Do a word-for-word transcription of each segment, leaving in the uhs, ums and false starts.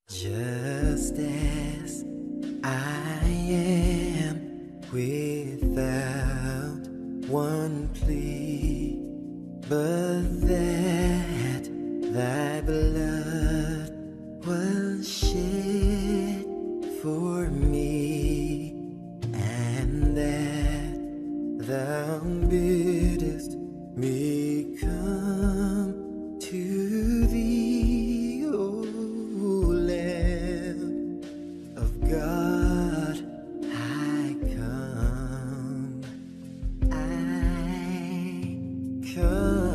Just as I am, without one plea, but that thy blood was shed for me, and that thou biddest me come to thee, O Lamb of God, I come, I come.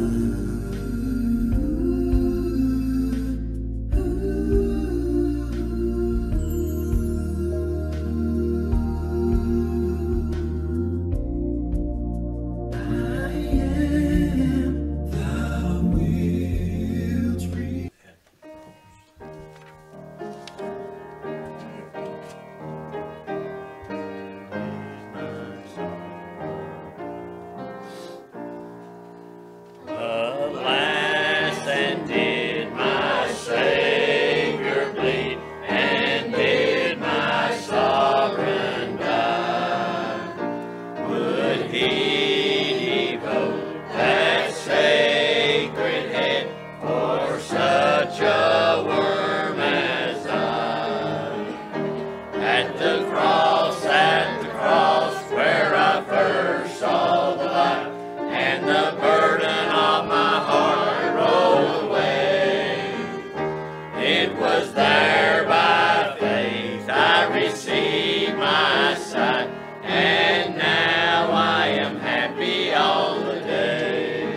Alas, and did my Savior bleed, and did my sovereign die? Would he devote that sacred head for such a worm as I? At the cross, at the cross, where I first saw the light, and the burden of my heart rolled away. It was there by faith I received my sight, and now I am happy all the day.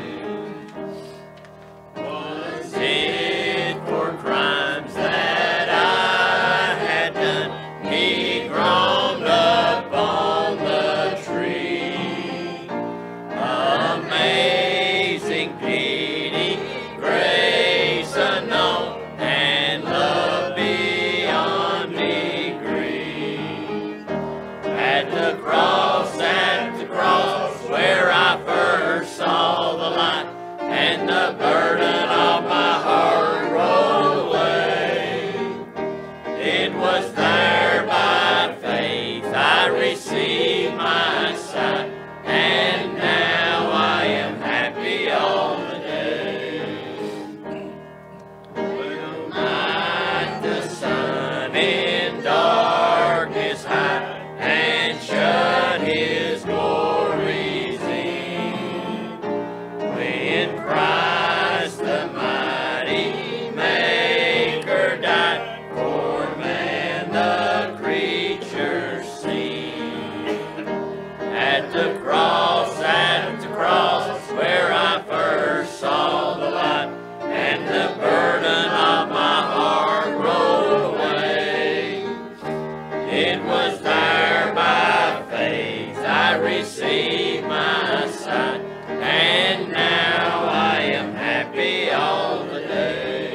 Was it for crimes that I had done he groaned upon the tree? Amazing pity, grace unknown, and love beyond degree. At the cross, at the cross, where I first saw the light, and the burden of my heart rolled away. It was there by faith I received my sight, and now I am happy all the day. Will not the sun in darkness hide, and shut his glories in, when Christ the mighty Maker died for man the creature's sin? At the cross, at the cross, where I first saw the light, and the burden of my heart rolled away. It was there by faith I received my sight, and now I am happy all the day.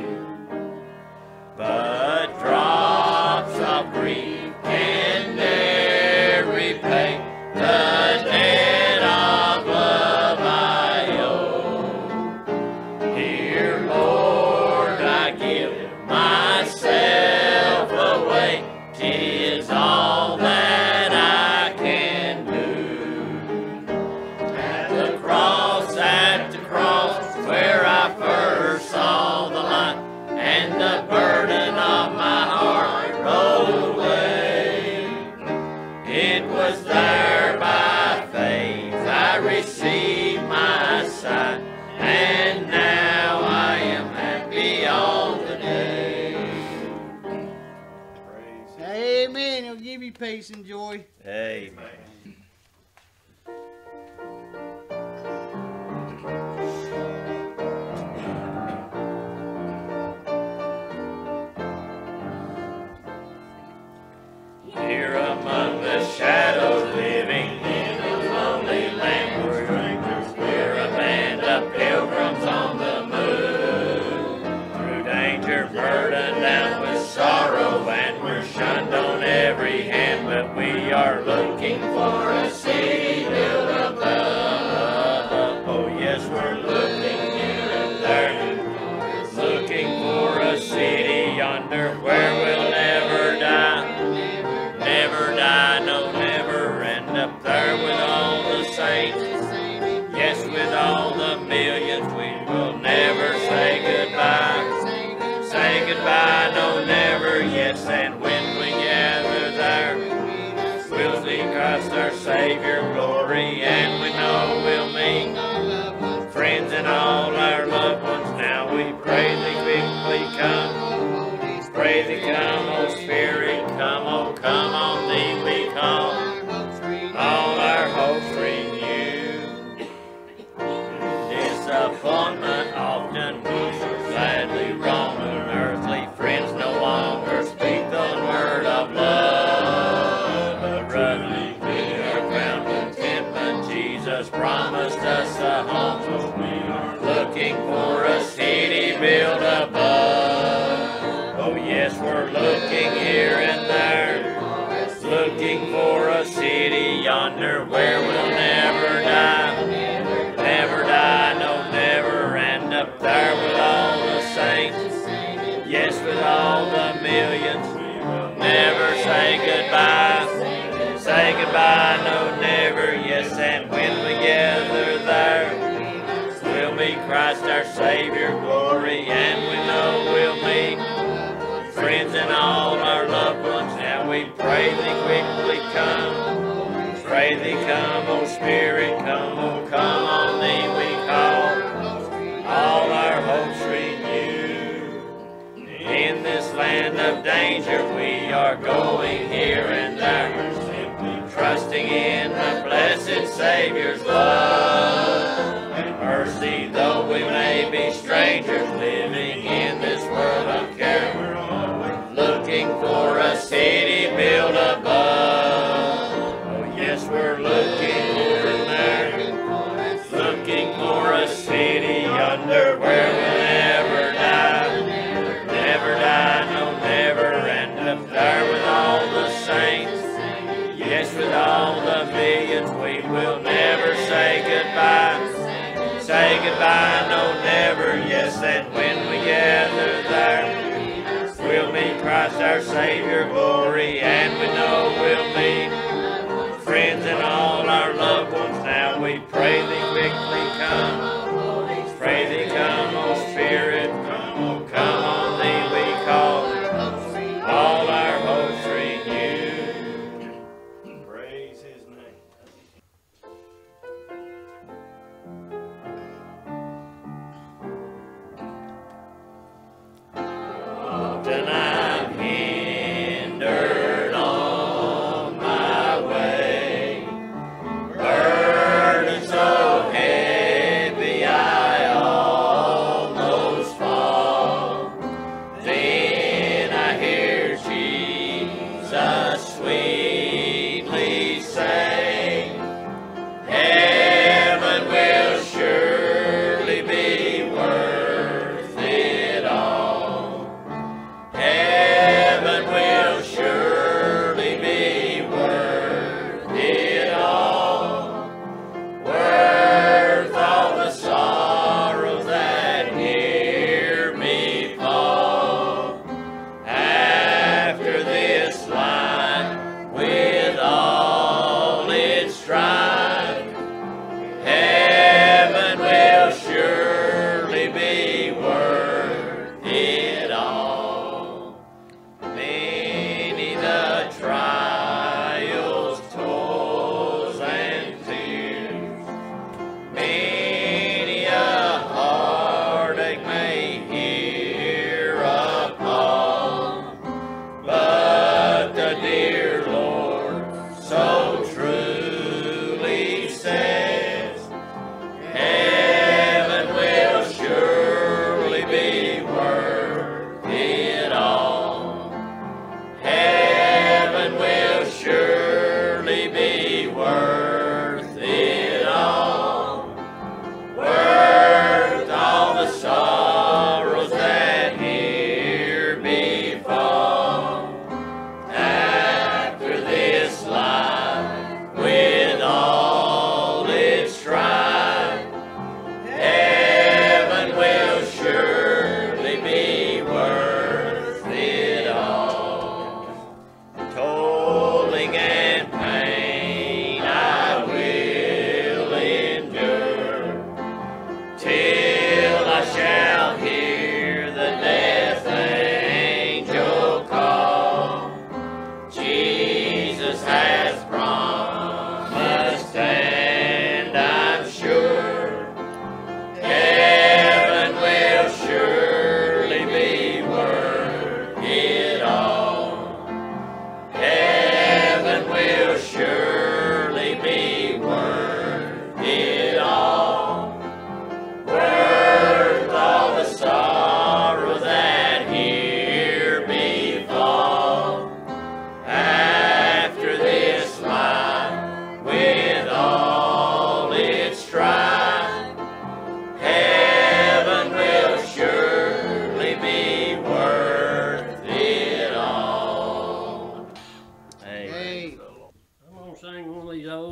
But drops of grief can ne'er repay the debt of love I owe. Here, Lord, I give myself away. 'Tis all that I can do. At the cross, at the cross, where I first saw the light, and the burden of my heart rolled away. It was there by faith I received my sight, and now I am happy all the day. Amen. He'll give you peace and joy. Amen. Here among the shadows living in a lonely land, we're strangers, we're a band of pilgrims on the move. Through danger, burdened down with sorrow, and we're shunned on every hand, but we are looking for a city built above. Oh yes, we're looking here and there, looking for a city on yonder where we'll never die, never die, no never, and up there with all the saints, yes, with all the millions, we will never say goodbye, say goodbye, no never, yes, and when we gather there, we'll see Christ our Savior, glory, and we know we'll meet friends and all our loved ones. Now we pray thee quickly come, pray thee come, O Spirit, come, oh come on thee we call, all our hopes renew. Disappointment often we shall gladly roam, and earthly friends no longer speak the word of love, but rather we are found contentment. Jesus promised us a home, so we are looking for a city built above. Oh yes, we're looking here and there, looking for a city yonder where we'll never die, never die, no never, and up there with all the saints, yes, with all the millions, we will never say goodbye, say goodbye, no never, yes, and when we gather there, we'll meet Christ our Savior, glory, and we know we'll meet friends and all our loved ones. Now we pray thee quickly come, pray thee come, O Spirit, come, oh come on thee we call, all our hopes renew. In this land of danger we are going here and there, simply trusting in the blessed Savior's love and mercy, though we may be strangers living in this world of care, we're always looking for a city built above. Oh yes, we're looking here and there, looking for a city yonder where we'll never die, never die, no never, and up there with all the saints, yes, with all the millions, we will never say goodbye, say goodbye, no never, yes, and when we gather there, we'll meet Christ our Savior, glory, and we know we'll meet friends and all our loved ones. Now we pray thee quickly come, pray thee come, O Spirit, come, oh come on thee we call, all our hopes renew. Praise his name. Often I'm hindered on my way, burden so heavy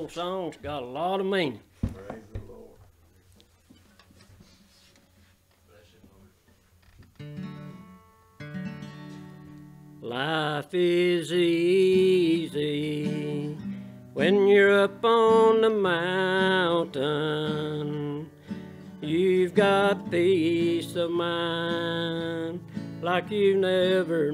song's got a lot of meaning. Praise the Lord. Life is easy when you're up on the mountain. You've got peace of mind like you've never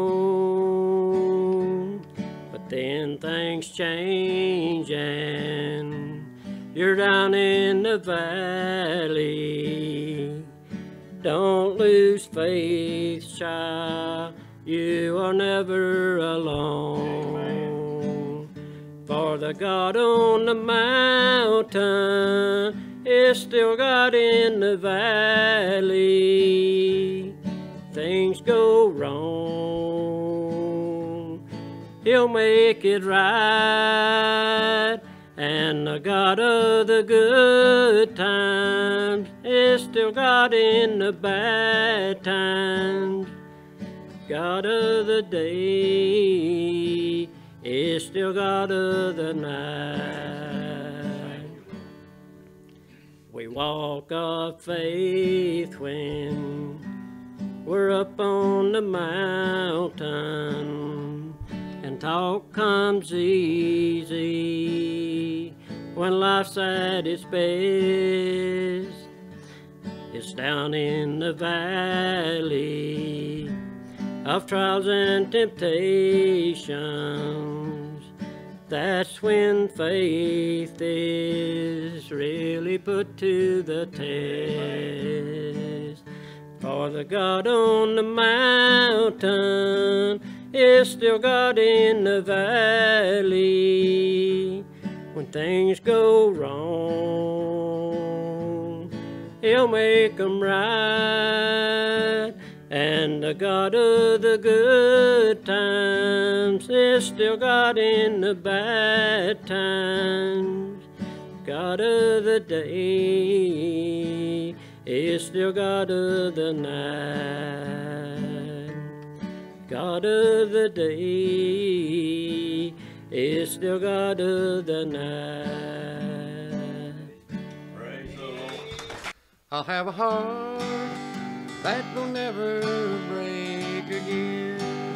known. But then things change and you're down in the valley. Don't lose faith, child. You are never alone. For the God on the mountain is still God in the valley. Things go wrong, He'll make it right. And the God of the good times is still God in the bad times. God of the day is still God of the night. We walk of faith when we're up on the mountain, and talk comes easy when life's at its best. It's down in the valley of trials and temptations. That's when faith is really put to the test. For the God on the mountain is still God in the valley. When things go wrong, He'll make them right. And the God of the good times is still God in the bad times. God of the day is still God of the night. God of the day is still God of the night. Praise the Lord. I'll have a heart that will never break again.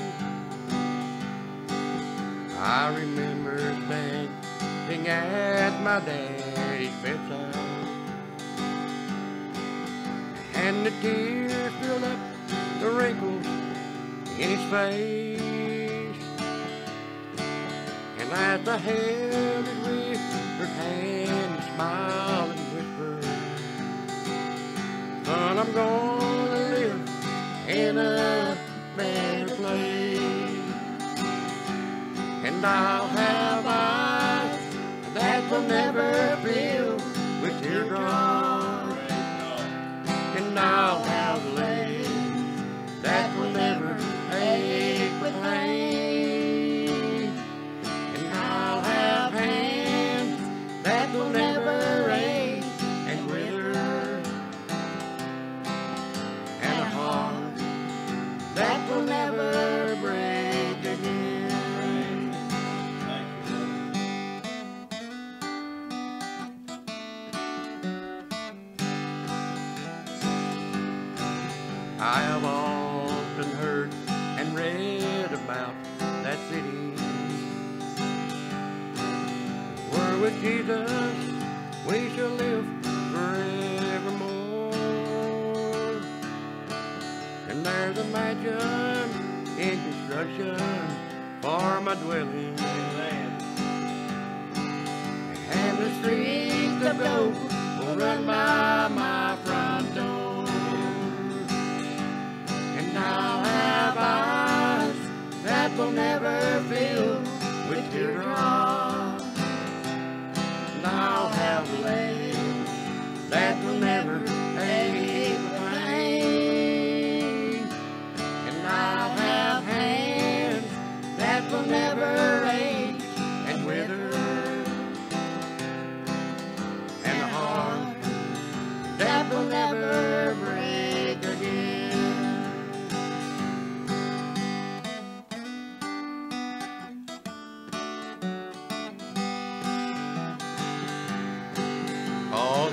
I remember standing at my daddy's bedside, and the tears filled up the wrinkles in his face. And as I held it with her hand, he smiled and whispered, "Son, I'm gonna live in a better place, and I'll have eyes that will never fill with teardrops, and I'll have legs that will never ache with pain, and I'll have hands that will never ache and wither, and a heart that will never break again." I have often heard and read about that city where with Jesus we shall live forevermore. And there's a mansion in construction for my dwelling, and the streets of gold will run by my front door. And I'll have eyes that will never fill with teardrops, and I'll have legs that will never ache with pain, and I'll have hands that will never ache and wither, and a heart that will never break again.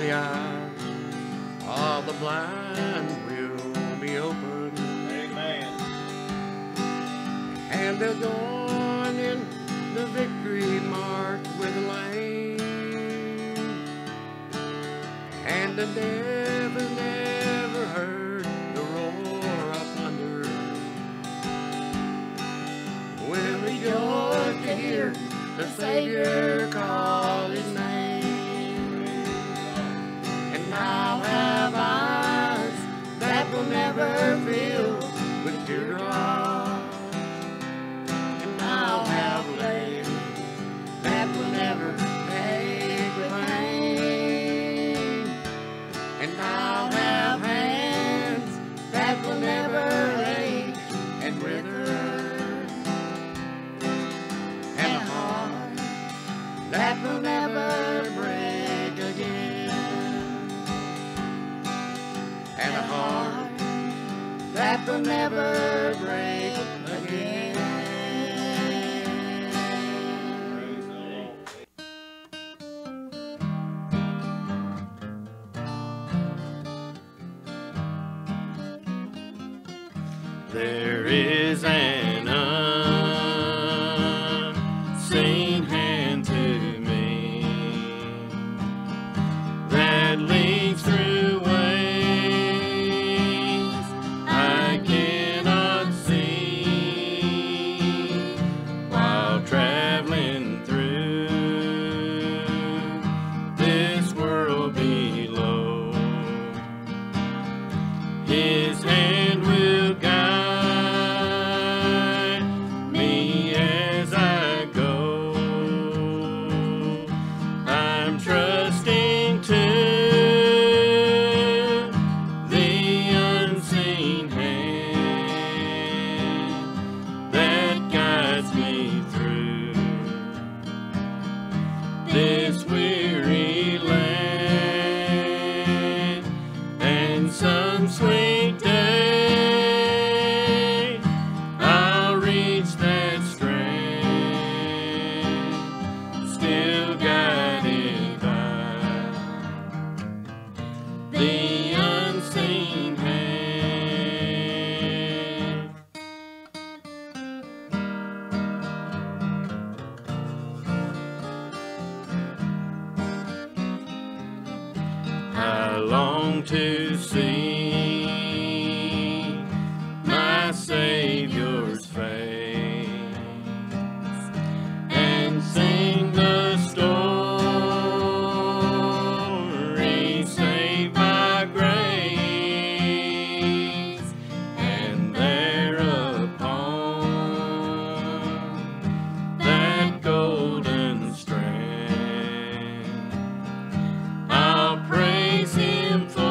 the eyes of the blind will be opened. Amen. And they'll join in the victory march with the Lamb. And the devil never heard the roar of thunder. We'll rejoice to hear the Savior call his name. And I'll have eyes that will never fill with teardrops. And I'll have legs that will never ache with pain. And I'll have hands that will never ache and wither. And a heart that will never break again. And a heart that will never break again. There is an unseen hand to me that leads through ways I cannot see while traveling through this world below. His hand will guide me as I go. I'm trusting to the unseen hand that guides me through this weary land. And some sweet day I'll reach that strand, still guided by the unseen hand. I long to see my Savior's face and sing the story saved by grace. And thereupon that golden strand, I'll praise him for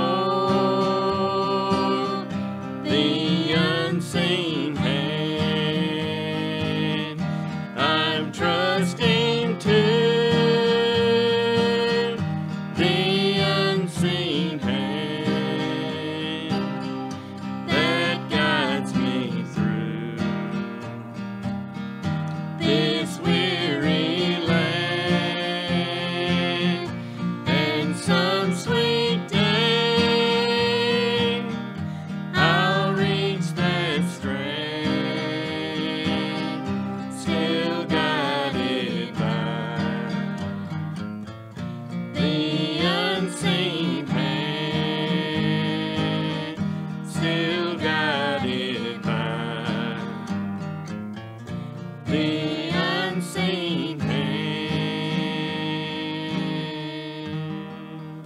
the unseen hand. I'm trusting to the unseen hand that guides me through this weary land. And some sweet day I'll reach that strand, still guided by the unseen hand, still guided by the unseen hand.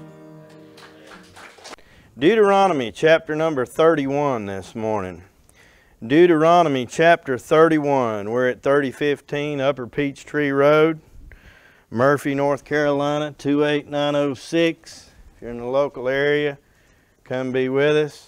Deuteronomy chapter number thirty-one this morning. Deuteronomy chapter thirty-one. We're at thirty fifteen Upper Peachtree Road, Murphy, North Carolina, two eight nine oh six. If you're in the local area, come be with us.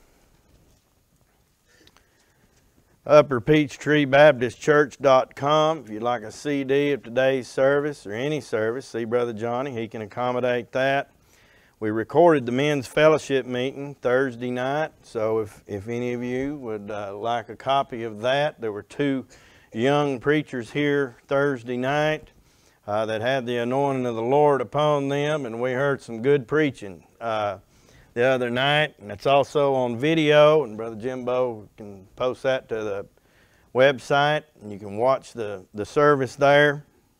Upper Peachtree Baptist Church dot com. If you'd like a C D of today's service or any service, see Brother Johnny. He can accommodate that. We recorded the men's fellowship meeting Thursday night, so if, if any of you would uh, like a copy of that, there were two young preachers here Thursday night. uh, that had the anointing of the Lord upon them, and we heard some good preaching uh, the other night, and it's also on video, and Brother Jimbo can post that to the website, and you can watch the, the service there.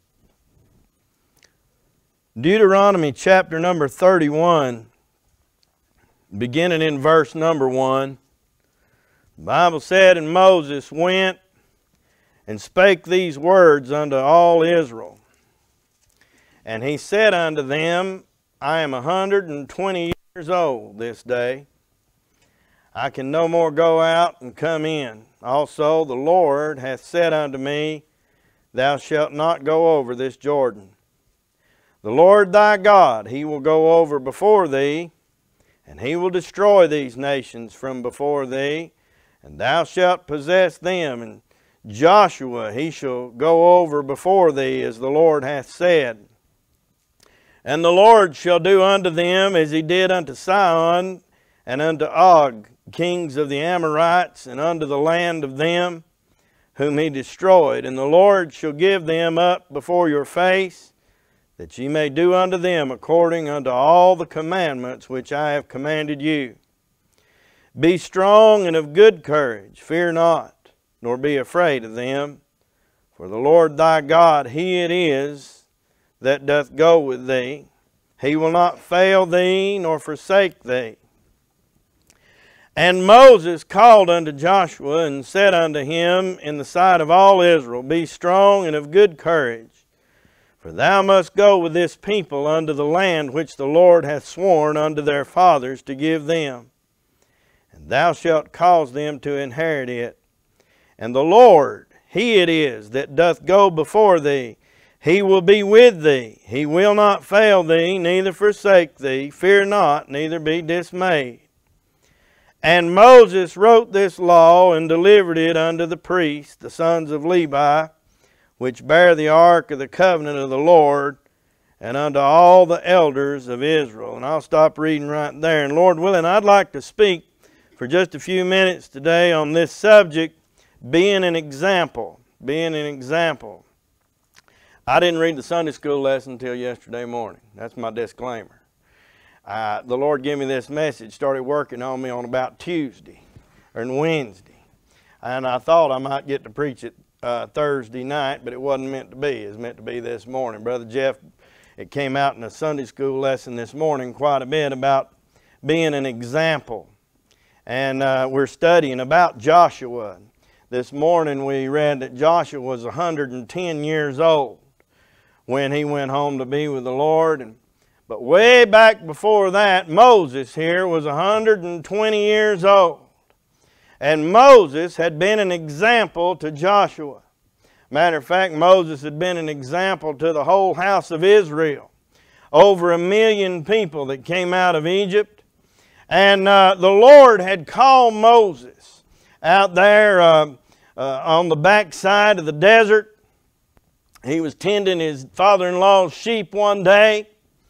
Deuteronomy chapter number thirty-one, beginning in verse number one. The Bible said, "And Moses went and spake these words unto all Israel. And he said unto them, I am a hundred and twenty years old this day. I can no more go out and come in. Also the Lord hath said unto me, Thou shalt not go over this Jordan. The Lord thy God, He will go over before thee, and He will destroy these nations from before thee, and thou shalt possess them. And Joshua, he shall go over before thee, as the Lord hath said. And the Lord shall do unto them as He did unto Sihon and unto Og, kings of the Amorites, and unto the land of them whom He destroyed. And the Lord shall give them up before your face, that ye may do unto them according unto all the commandments which I have commanded you. Be strong and of good courage, fear not, nor be afraid of them. For the Lord thy God, He it is that doth go with thee. He will not fail thee, nor forsake thee. And Moses called unto Joshua, and said unto him in the sight of all Israel, Be strong and of good courage, for thou must go with this people unto the land which the Lord hath sworn unto their fathers to give them. And thou shalt cause them to inherit it. And the Lord, He it is that doth go before thee. He will be with thee. He will not fail thee, neither forsake thee. Fear not, neither be dismayed. And Moses wrote this law, and delivered it unto the priests, the sons of Levi, which bear the ark of the covenant of the Lord, and unto all the elders of Israel." And I'll stop reading right there. And Lord willing, I'd like to speak for just a few minutes today on this subject, being an example. Being an example. I didn't read the Sunday school lesson until yesterday morning. That's my disclaimer. Uh, the Lord gave me this message, started working on me on about Tuesday or Wednesday. And I thought I might get to preach it uh, Thursday night, but it wasn't meant to be. It was meant to be this morning. Brother Jeff, it came out in a Sunday school lesson this morning quite a bit about being an example. And uh, we're studying about Joshua. This morning we read that Joshua was one hundred ten years old when he went home to be with the Lord. And, but way back before that, Moses here was one hundred twenty years old. And Moses had been an example to Joshua. Matter of fact, Moses had been an example to the whole house of Israel. Over a million people that came out of Egypt. And uh, the Lord had called Moses out there uh, uh, on the backside of the desert. He was tending his father-in-law's sheep one day.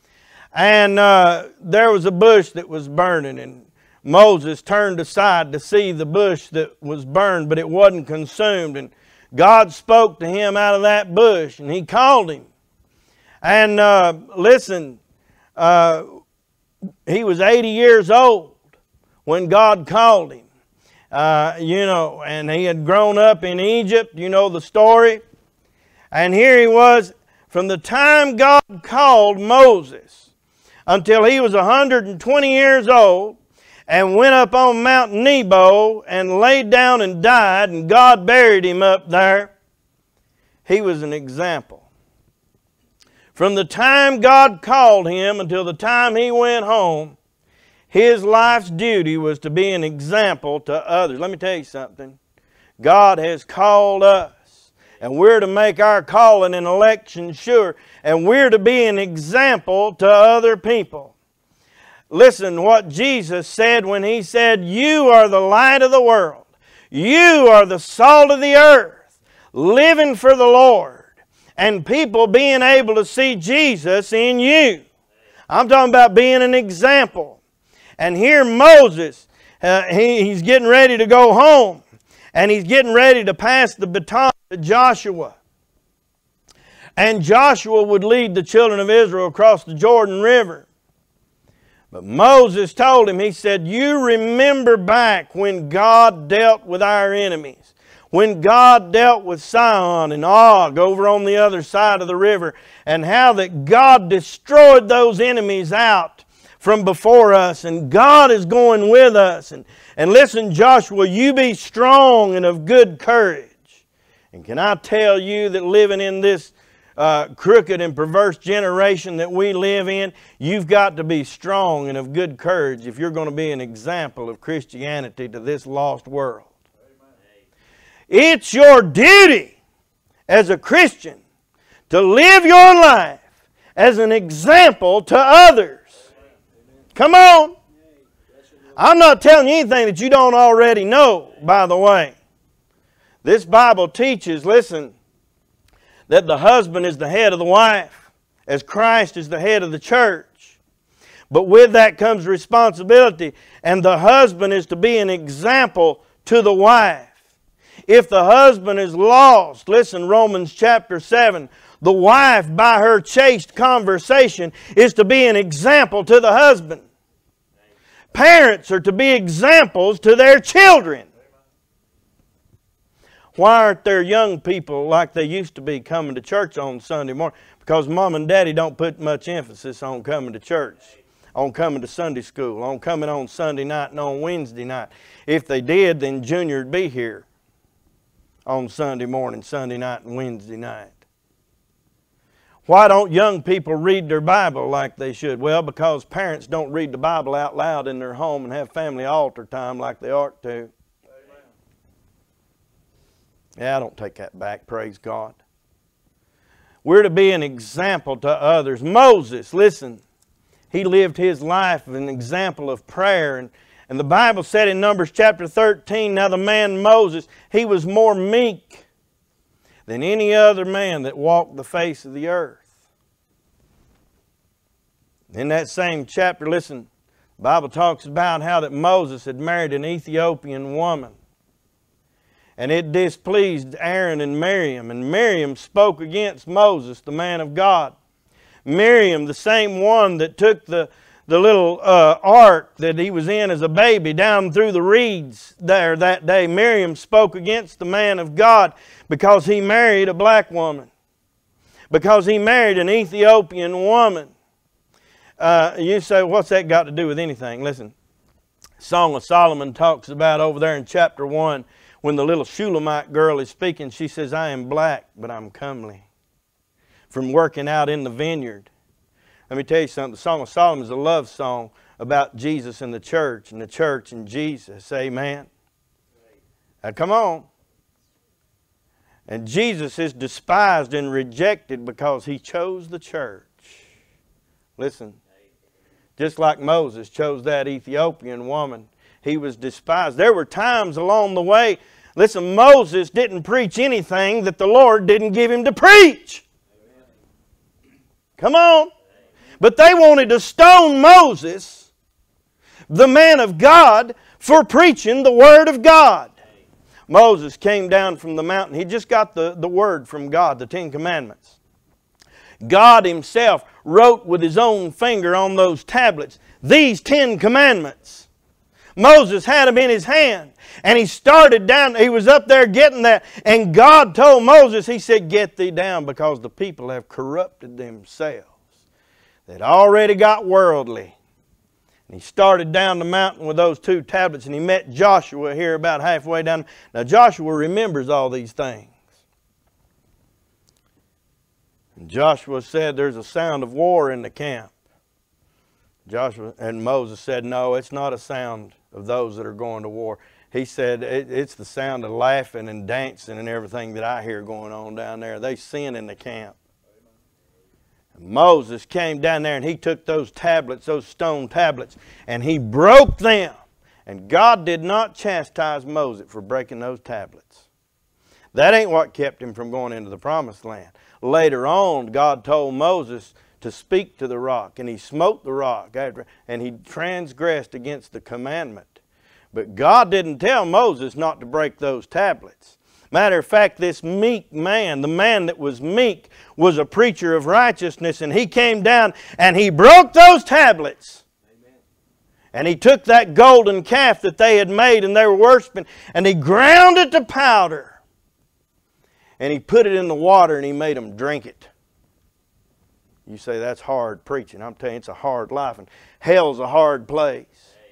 And uh, there was a bush that was burning. And Moses turned aside to see the bush that was burned, but it wasn't consumed. And God spoke to him out of that bush, and He called him. And uh, listen, uh, he was eighty years old when God called him. Uh, you know, and he had grown up in Egypt. You know the story. And here he was, from the time God called Moses until he was one hundred twenty years old, and went up on Mount Nebo and laid down and died, and God buried him up there. He was an example. From the time God called him until the time he went home, his life's duty was to be an example to others. Let me tell you something. God has called us, and we're to make our calling and election sure, and we're to be an example to other people. Listen what Jesus said when He said, "You are the light of the world. You are the salt of the earth, living for the Lord." And people being able to see Jesus in you. I'm talking about being an example. And here Moses, uh, he, he's getting ready to go home. And he's getting ready to pass the baton to Joshua. and Joshua would lead the children of Israel across the Jordan River. But Moses told him, he said, you remember back when God dealt with our enemies, when God dealt with Sihon and Og over on the other side of the river, and how that God destroyed those enemies out from before us, and God is going with us. And, and listen, Joshua, you be strong and of good courage. And can I tell you that living in this uh, crooked and perverse generation that we live in, you've got to be strong and of good courage if you're going to be an example of Christianity to this lost world. It's your duty as a Christian to live your life as an example to others. Come on. I'm not telling you anything that you don't already know, by the way. This Bible teaches, listen, that the husband is the head of the wife, as Christ is the head of the church. But with that comes responsibility, and the husband is to be an example to the wife. If the husband is lost, listen, Romans chapter seven, the wife by her chaste conversation is to be an example to the husband. Parents are to be examples to their children. Why aren't there young people like they used to be coming to church on Sunday morning? Because mom and daddy don't put much emphasis on coming to church, on coming to Sunday school, on coming on Sunday night and on Wednesday night. If they did, then Junior would be here on Sunday morning, Sunday night, and Wednesday night. Why don't young people read their Bible like they should? Well, because parents don't read the Bible out loud in their home and have family altar time like they ought to. Amen. Yeah, I don't take that back, praise God. We're to be an example to others. Moses, listen, he lived his life an example of prayer. And, and the Bible said in Numbers chapter thirteen, now the man Moses, he was more meek than any other man that walked the face of the earth. In that same chapter, listen, the Bible talks about how that Moses had married an Ethiopian woman. And it displeased Aaron and Miriam. And Miriam spoke against Moses, the man of God. Miriam, the same one that took the, the little uh, ark that he was in as a baby down through the reeds there that day. Miriam spoke against the man of God because he married a black woman. Because he married an Ethiopian woman. Uh, you say, what's that got to do with anything? Listen, Song of Solomon talks about over there in chapter one, when the little Shulamite girl is speaking, she says, I am black, but I'm comely. From working out in the vineyard. Let me tell you something. The Song of Solomon is a love song about Jesus and the church, and the church and Jesus. Amen. Now come on. And Jesus is despised and rejected because he chose the church. Listen. Just like Moses chose that Ethiopian woman, he was despised. There were times along the way, listen, Moses didn't preach anything that the Lord didn't give him to preach. Come on. But they wanted to stone Moses, the man of God, for preaching the Word of God. Moses came down from the mountain. He just got the, the Word from God, the Ten Commandments. God Himself wrote with His own finger on those tablets these Ten Commandments. Moses had them in his hand. And he started down, he was up there getting that. And God told Moses, He said, get thee down because the people have corrupted themselves. They'd already got worldly. And he started down the mountain with those two tablets and he met Joshua here about halfway down. Now Joshua remembers all these things. And Joshua said, there's a sound of war in the camp. Joshua and Moses said, no, it's not a sound of those that are going to war. He said, it, it's the sound of laughing and dancing and everything that I hear going on down there. They sin in the camp. And Moses came down there and he took those tablets, those stone tablets, and he broke them. And God did not chastise Moses for breaking those tablets. That ain't what kept him from going into the promised land. Later on, God told Moses to speak to the rock, and he smote the rock, after, and he transgressed against the commandment. But God didn't tell Moses not to break those tablets. Matter of fact, this meek man, the man that was meek, was a preacher of righteousness, and he came down and he broke those tablets. Amen. And he took that golden calf that they had made and they were worshiping, and he ground it to powder. And he put it in the water and he made them drink it. You say that's hard preaching. I'm telling you, it's a hard life, and hell's a hard place.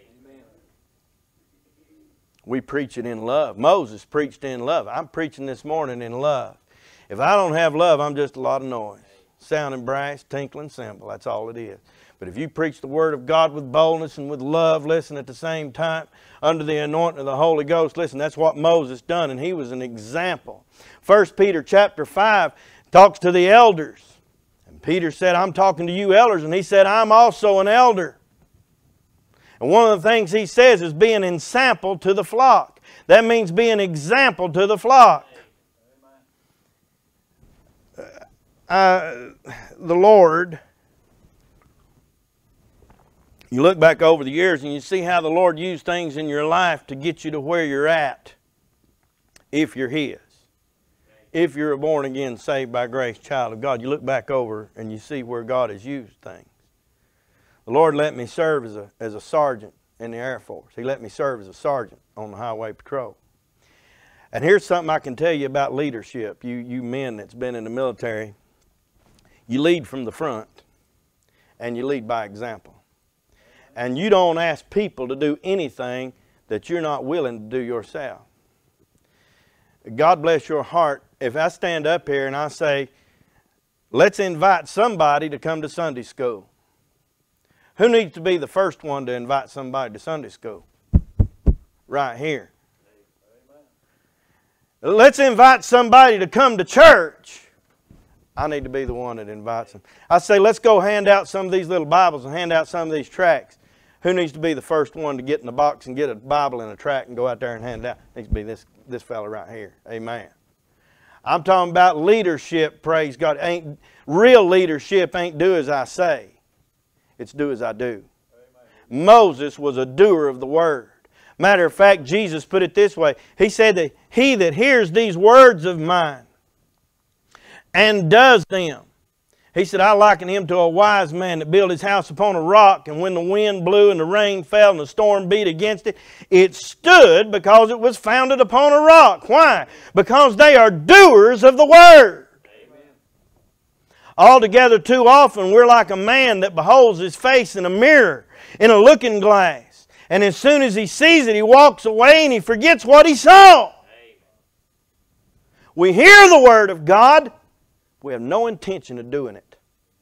We preach it in love. Moses preached in love. I'm preaching this morning in love. If I don't have love, I'm just a lot of noise. Sounding brass, tinkling cymbal. That's all it is. But if you preach the Word of God with boldness and with love, listen, at the same time, under the anointing of the Holy Ghost, listen, that's what Moses done, and he was an example. First Peter chapter five talks to the elders. And Peter said, I'm talking to you elders. And he said, I'm also an elder. And one of the things he says is be an ensample to the flock. That means be an example to the flock. Uh, the Lord, you look back over the years and you see how the Lord used things in your life to get you to where you're at, if you're His. If you're a born again, saved by grace child of God, you look back over and you see where God has used things. The Lord let me serve as a, as a sergeant in the Air Force. He let me serve as a sergeant on the highway patrol. And here's something I can tell you about leadership. You, you men that's been in the military, you lead from the front and you lead by example. And you don't ask people to do anything that you're not willing to do yourself. God bless your heart. If I stand up here and I say, let's invite somebody to come to Sunday school. Who needs to be the first one to invite somebody to Sunday school? Right here. Amen. Let's invite somebody to come to church. I need to be the one that invites them. I say, let's go hand out some of these little Bibles and hand out some of these tracts. Who needs to be the first one to get in the box and get a Bible and a tract and go out there and hand it out? Needs to be this, this fella right here. Amen. I'm talking about leadership, praise God. Ain't, real leadership ain't do as I say. It's do as I do. Amen. Moses was a doer of the word. Matter of fact, Jesus put it this way. He said that he that hears these words of mine and does them. He said, I liken him to a wise man that built his house upon a rock, and when the wind blew and the rain fell and the storm beat against it, it stood because it was founded upon a rock. Why? Because they are doers of the word. Altogether too often we're like a man that beholds his face in a mirror, in a looking glass. And as soon as he sees it, he walks away and he forgets what he saw. We hear the Word of God. We have no intention of doing it.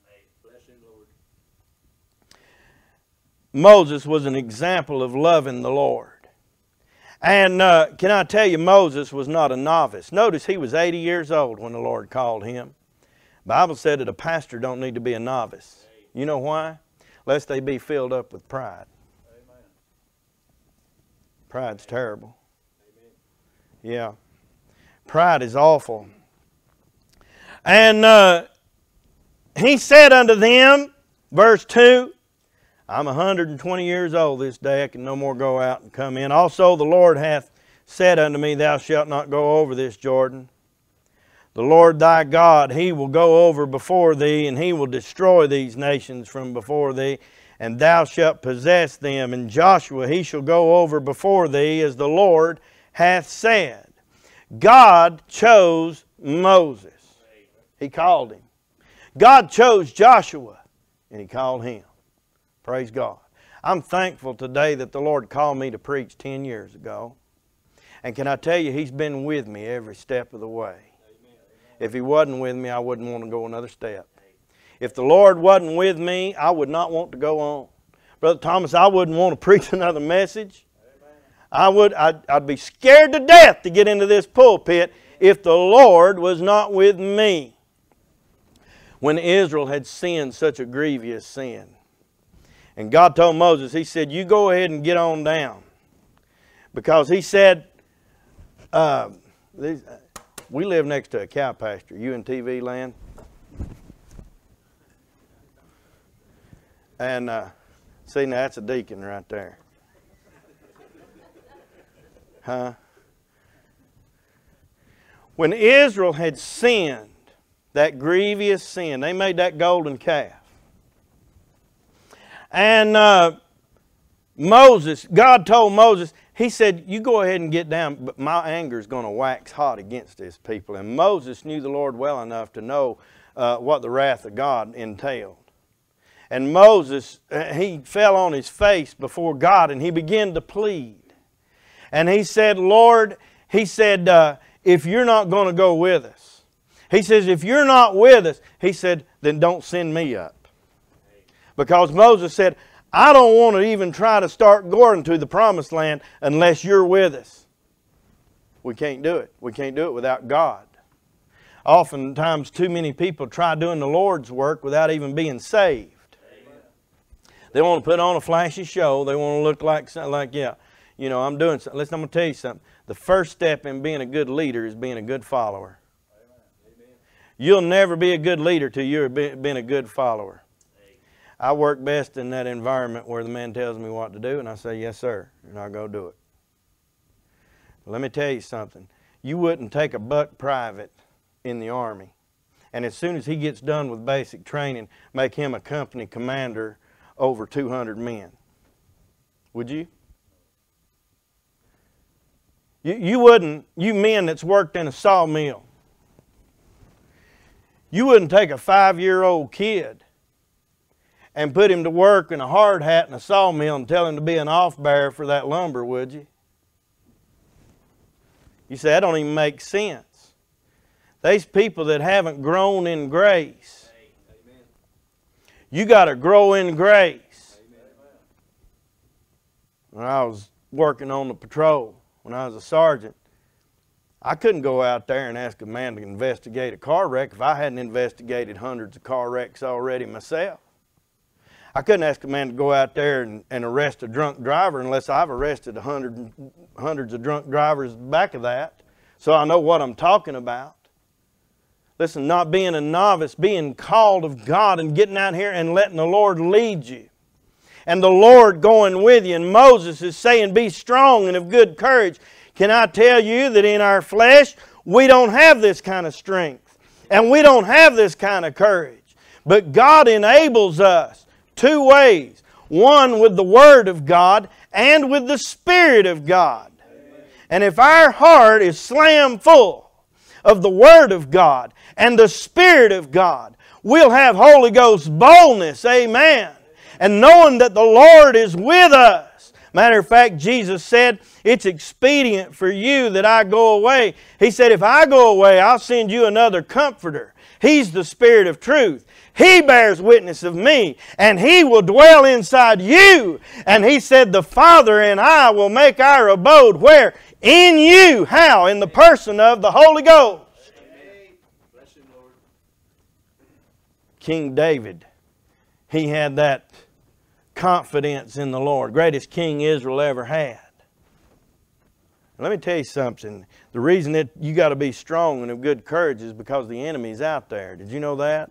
Moses was an example of loving the Lord. And uh, can I tell you, Moses was not a novice. Notice he was eighty years old when the Lord called him. The Bible said that a pastor don't need to be a novice. You know why? Lest they be filled up with pride. Amen. Pride's terrible. Amen. Yeah. Pride is awful. And uh, he said unto them, verse two, I'm a hundred and twenty years old this day. I can no more go out and come in. Also the Lord hath said unto me, thou shalt not go over this Jordan. The Lord thy God, He will go over before thee, and He will destroy these nations from before thee, and thou shalt possess them. And Joshua, he shall go over before thee, as the Lord hath said. God chose Moses. He called him. God chose Joshua, and He called him. Praise God. I'm thankful today that the Lord called me to preach ten years ago. And can I tell you, He's been with me every step of the way. If He wasn't with me, I wouldn't want to go another step. If the Lord wasn't with me, I would not want to go on. Brother Thomas, I wouldn't want to preach another message. I would, I'd, I'd be scared to death to get into this pulpit if the Lord was not with me. When Israel had sinned such a grievous sin, and God told Moses, He said, you go ahead and get on down. Because He said, uh, these, we live next to a cow pasture. You in T V land? And uh, see, now that's a deacon right there. Huh? When Israel had sinned, that grievous sin, they made that golden calf. And uh, Moses, God told Moses, He said, you go ahead and get down, but my anger is going to wax hot against this people. And Moses knew the Lord well enough to know uh, what the wrath of God entailed. And Moses, he fell on his face before God and he began to plead. And he said, Lord, he said, uh, if you're not going to go with us, he says, if you're not with us, he said, then don't send me up. Because Moses said, I don't want to even try to start going to the promised land unless you're with us. We can't do it. We can't do it without God. Oftentimes too many people try doing the Lord's work without even being saved. Amen. They want to put on a flashy show. They want to look like, like yeah, you know, I'm doing something. Listen, I'm going to tell you something. The first step in being a good leader is being a good follower. Amen. You'll never be a good leader till you've been a good follower. I work best in that environment where the man tells me what to do and I say, yes, sir, and I go do it. Let me tell you something. You wouldn't take a buck private in the Army and as soon as he gets done with basic training, make him a company commander over two hundred men. Would you? You, you wouldn't, you men that's worked in a sawmill, you wouldn't take a five-year-old kid and put him to work in a hard hat in a sawmill and tell him to be an off-bearer for that lumber, would you? You say, that don't even make sense. There's people that haven't grown in grace. Amen. You got to grow in grace. Amen. When I was working on the patrol, when I was a sergeant, I couldn't go out there and ask a man to investigate a car wreck if I hadn't investigated hundreds of car wrecks already myself. I couldn't ask a man to go out there and, and arrest a drunk driver unless I've arrested a hundred, hundreds of drunk drivers back of that. So I know what I'm talking about. Listen, not being a novice, being called of God and getting out here and letting the Lord lead you. And the Lord going with you. And Moses is saying, be strong and of good courage. Can I tell you that in our flesh, we don't have this kind of strength. And we don't have this kind of courage. But God enables us two ways. One with the Word of God and with the Spirit of God. Amen. And if our heart is slam full of the Word of God and the Spirit of God, we'll have Holy Ghost boldness. Amen. And knowing that the Lord is with us. Matter of fact, Jesus said, it's expedient for you that I go away. He said, if I go away, I'll send you another comforter. He's the Spirit of truth. He bears witness of me, and He will dwell inside you. And He said, the Father and I will make our abode where? In you. How? In the person of the Holy Ghost. Amen. Bless you, Lord. King David, he had that confidence in the Lord. Greatest king Israel ever had. Let me tell you something. The reason that you got to be strong and of good courage is because the enemy's out there. Did you know that?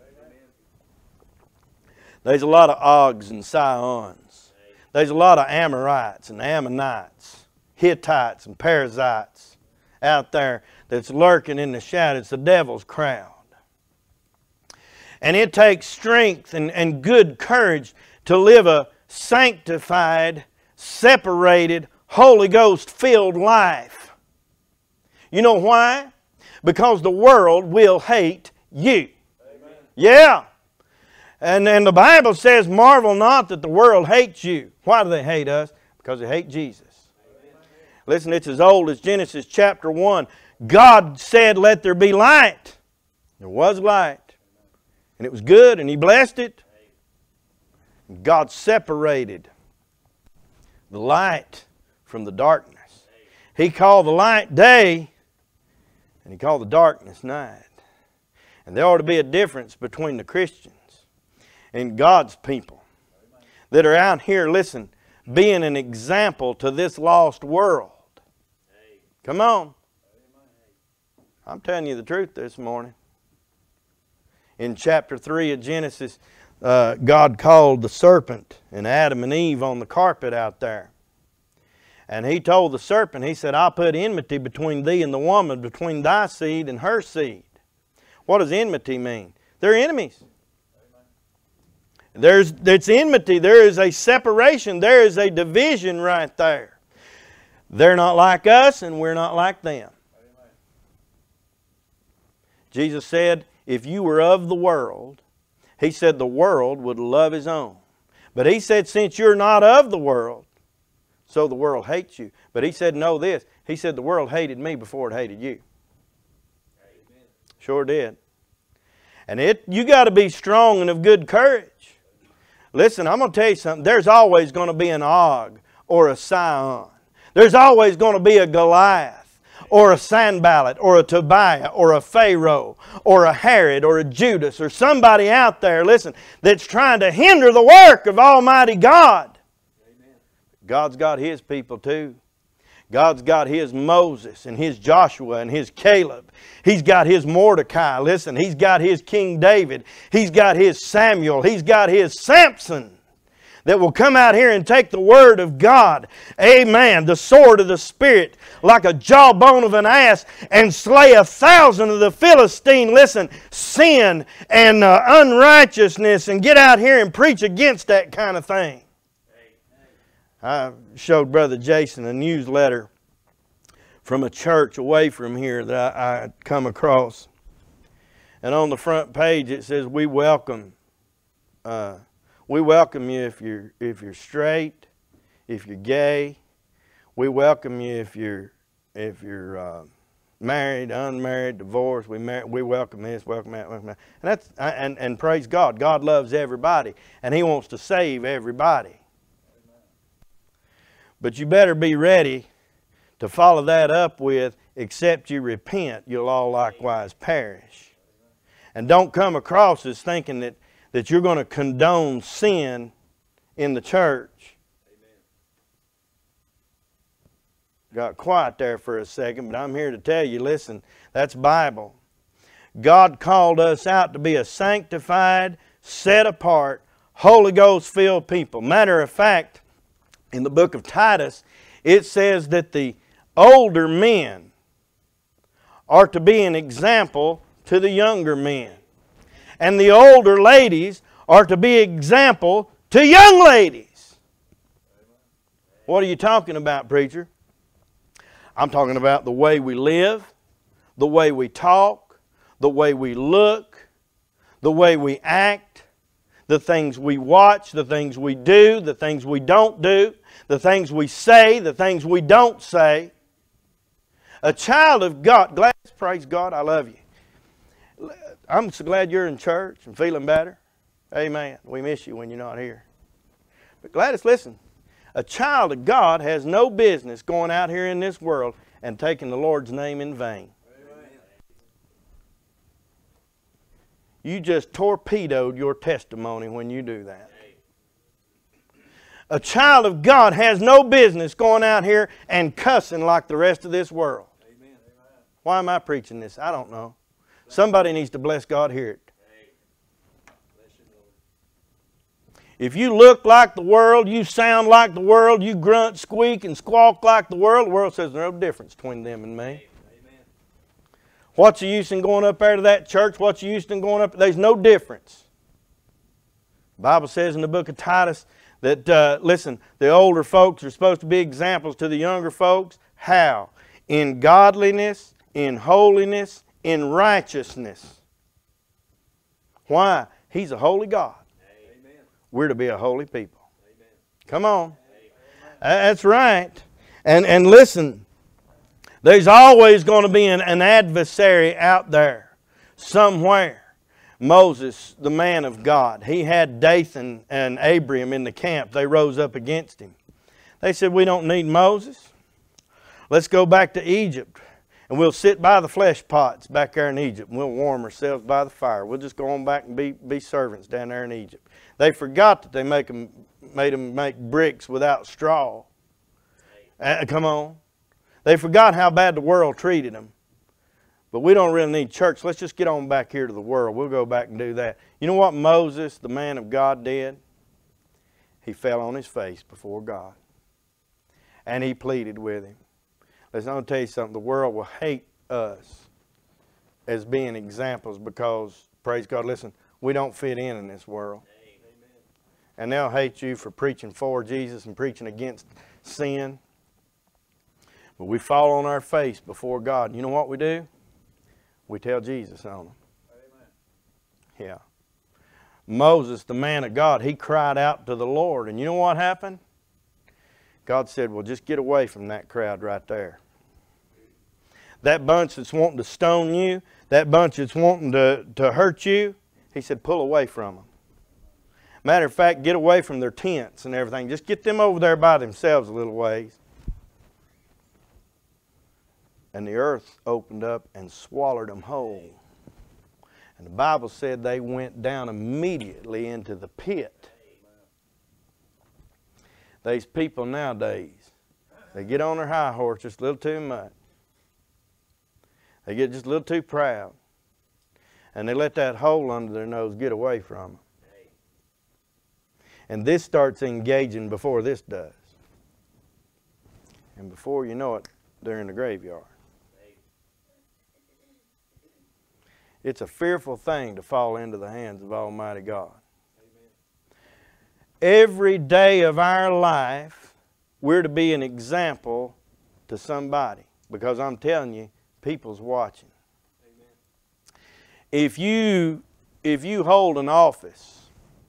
There's a lot of Ogs and Sihons. There's a lot of Amorites and Ammonites, Hittites and Perizzites out there that's lurking in the shadows. It's the devil's crowd. And it takes strength and, and good courage to live a sanctified, separated, Holy Ghost-filled life. You know why? Because the world will hate you. Amen. Yeah. And, and the Bible says, marvel not that the world hates you. Why do they hate us? Because they hate Jesus. Amen. Listen, it's as old as Genesis chapter one. God said, let there be light. There was light. And it was good, and He blessed it. And God separated the light from the darkness. He called the light day, and He called the darkness night. And there ought to be a difference between the Christians and God's people that are out here, listen, being an example to this lost world. Come on. I'm telling you the truth this morning. In chapter three of Genesis, uh, God called the serpent and Adam and Eve on the carpet out there. And he told the serpent, he said, I'll put enmity between thee and the woman, between thy seed and her seed. What does enmity mean? They're enemies. There's, it's enmity. There is a separation. There is a division right there. They're not like us and we're not like them. Amen. Jesus said, if you were of the world, He said the world would love His own. But He said, since you're not of the world, so the world hates you. But He said, know this. He said the world hated me before it hated you. Amen. Sure did. And it, you got to be strong and of good courage. Listen, I'm going to tell you something. There's always going to be an Og or a Sihon. There's always going to be a Goliath or a Sanballat or a Tobiah or a Pharaoh or a Herod or a Judas or somebody out there, listen, that's trying to hinder the work of Almighty God. Amen. God's got His people too. God's got His Moses and His Joshua and His Caleb. He's got His Mordecai. Listen, He's got His King David. He's got His Samuel. He's got His Samson that will come out here and take the Word of God, amen, the sword of the Spirit, like a jawbone of an ass, and slay a thousand of the Philistine, listen, sin and uh, unrighteousness, and get out here and preach against that kind of thing. I showed Brother Jason a newsletter from a church away from here that I, I come across. And on the front page it says, we welcome uh, we welcome you if you're if you're straight, if you're gay. We welcome you if you're if you're uh, married, unmarried, divorced. We mar we welcome this, welcome that, welcome that. And that's and and praise God. God loves everybody, and He wants to save everybody. But you better be ready to follow that up with, except you repent, you'll all likewise perish. And don't come across as thinking that, that you're going to condone sin in the church. Amen. Got quiet there for a second, but I'm here to tell you, listen, that's Bible. God called us out to be a sanctified, set apart, Holy Ghost filled people. Matter of fact, in the book of Titus, it says that the older men are to be an example to the younger men. And the older ladies are to be example to young ladies. What are you talking about, preacher? I'm talking about the way we live, the way we talk, the way we look, the way we act, the things we watch, the things we do, the things we don't do, the things we say, the things we don't say. A child of God, glad, praise God, I love you. I'm so glad you're in church and feeling better. Amen. We miss you when you're not here. But Gladys, listen, a child of God has no business going out here in this world and taking the Lord's name in vain. You just torpedoed your testimony when you do that. A child of God has no business going out here and cussing like the rest of this world. Amen. Why am I preaching this? I don't know. Somebody needs to bless God, hear it. If you look like the world, you sound like the world, you grunt, squeak, and squawk like the world, the world says there's no difference between them and me. What's the use in going up there to that church? What's the use in going up? There's no difference. The Bible says in the book of Titus that, uh, listen, the older folks are supposed to be examples to the younger folks. How? In godliness, in holiness, in righteousness. Why? He's a holy God. Amen. We're to be a holy people. Amen. Come on. Amen. That's right. And, and listen, there's always going to be an, an adversary out there somewhere. Moses, the man of God, he had Dathan and Abiram in the camp. They rose up against him. They said, we don't need Moses. Let's go back to Egypt and we'll sit by the flesh pots back there in Egypt and we'll warm ourselves by the fire. We'll just go on back and be, be servants down there in Egypt. They forgot that they make them, made them make bricks without straw. Uh, come on. They forgot how bad the world treated them. But we don't really need church. Let's just get on back here to the world. We'll go back and do that. You know what Moses, the man of God, did? He fell on his face before God. And he pleaded with him. Listen, I'm going to tell you something. The world will hate us as being examples because, praise God, listen, we don't fit in in this world. Amen. And they'll hate you for preaching for Jesus and preaching against sin. But we fall on our face before God. You know what we do? We tell Jesus on them. Amen. Yeah. Moses, the man of God, he cried out to the Lord. And you know what happened? God said, well, just get away from that crowd right there. That bunch that's wanting to stone you, that bunch that's wanting to, to hurt you, he said, pull away from them. Matter of fact, get away from their tents and everything. Just get them over there by themselves a little ways. And the earth opened up and swallowed them whole. And the Bible said they went down immediately into the pit. These people nowadays, they get on their high horse just a little too much. They get just a little too proud. And they let that hole under their nose get away from them. And this starts engaging before this does. And before you know it, they're in the graveyard. It's a fearful thing to fall into the hands of Almighty God. Every day of our life, we're to be an example to somebody. Because I'm telling you, people's watching. Amen. If you, if you hold an office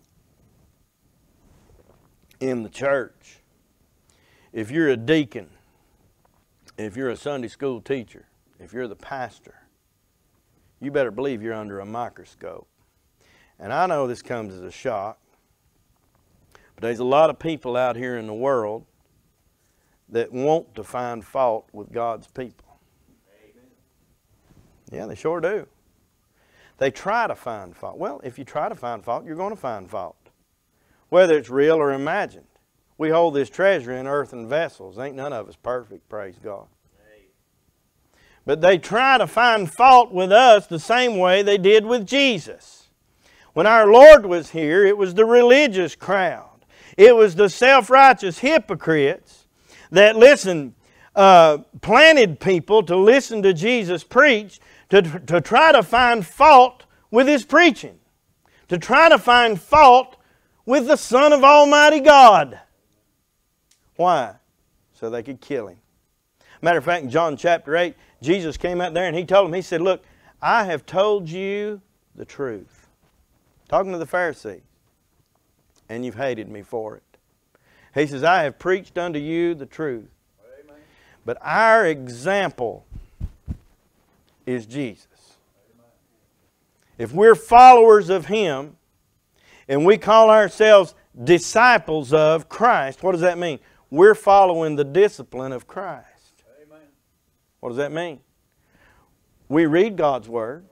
in the church, if you're a deacon, if you're a Sunday school teacher, if you're the pastor, you better believe you're under a microscope. And I know this comes as a shock. But there's a lot of people out here in the world that want to find fault with God's people. Amen. Yeah, they sure do. They try to find fault. Well, if you try to find fault, you're going to find fault. Whether it's real or imagined. We hold this treasure in earthen vessels. Ain't none of us perfect, praise God. Amen. But they try to find fault with us the same way they did with Jesus. When our Lord was here, it was the religious crowd. It was the self-righteous hypocrites that, listen, uh, planted people to listen to Jesus preach, to, to try to find fault with His preaching, to try to find fault with the Son of Almighty God. Why? So they could kill Him. Matter of fact, in John chapter eight, Jesus came out there and He told them, He said, look, I have told you the truth. Talking to the Pharisees. And you've hated me for it. He says, I have preached unto you the truth. Amen. But our example is Jesus. Amen. If we're followers of Him, and we call ourselves disciples of Christ, what does that mean? We're following the discipline of Christ. Amen. What does that mean? We read God's Word.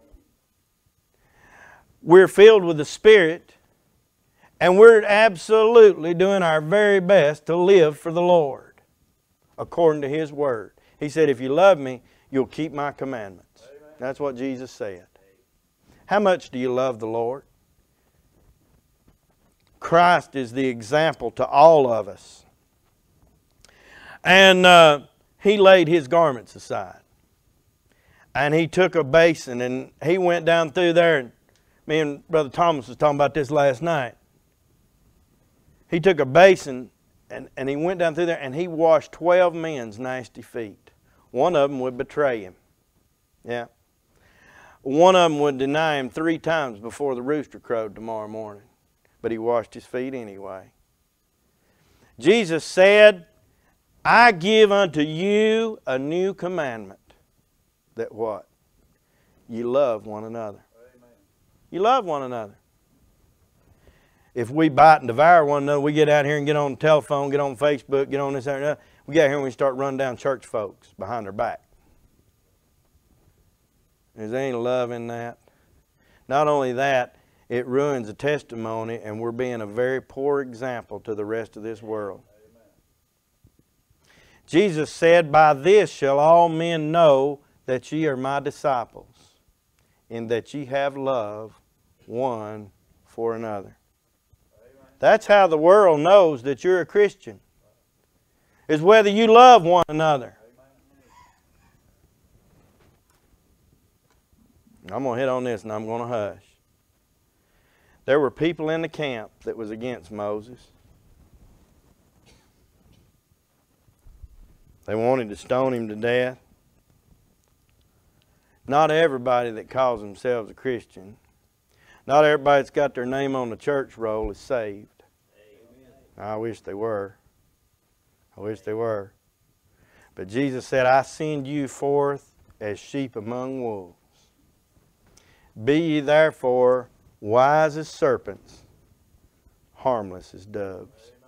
We're filled with the Spirit. And we're absolutely doing our very best to live for the Lord according to His Word. He said, if you love me, you'll keep my commandments. Amen. That's what Jesus said. How much do you love the Lord? Christ is the example to all of us. And uh, He laid His garments aside. And He took a basin and He went down through there. And me and Brother Thomas was talking about this last night. He took a basin and, and he went down through there and he washed twelve men's nasty feet. One of them would betray Him. Yeah. One of them would deny Him three times before the rooster crowed tomorrow morning. But He washed his feet anyway. Jesus said, I give unto you a new commandment. That what? You love one another. Amen. You love one another. If we bite and devour one another, we get out here and get on the telephone, get on Facebook, get on this, that, and that. We get out here and we start running down church folks behind their back. Is there any love in that? Not only that, it ruins the testimony and we're being a very poor example to the rest of this world. Amen. Jesus said, by this shall all men know that ye are my disciples, in that ye have love one for another. That's how the world knows that you're a Christian. is whether you love one another. I'm going to hit on this and I'm going to hush. There were people in the camp that was against Moses. They wanted to stone him to death. Not everybody that calls themselves a Christian, not everybody that's got their name on the church roll is saved. Amen. I wish they were. I wish they were. But Jesus said, I send you forth as sheep among wolves. Be ye therefore wise as serpents, harmless as doves.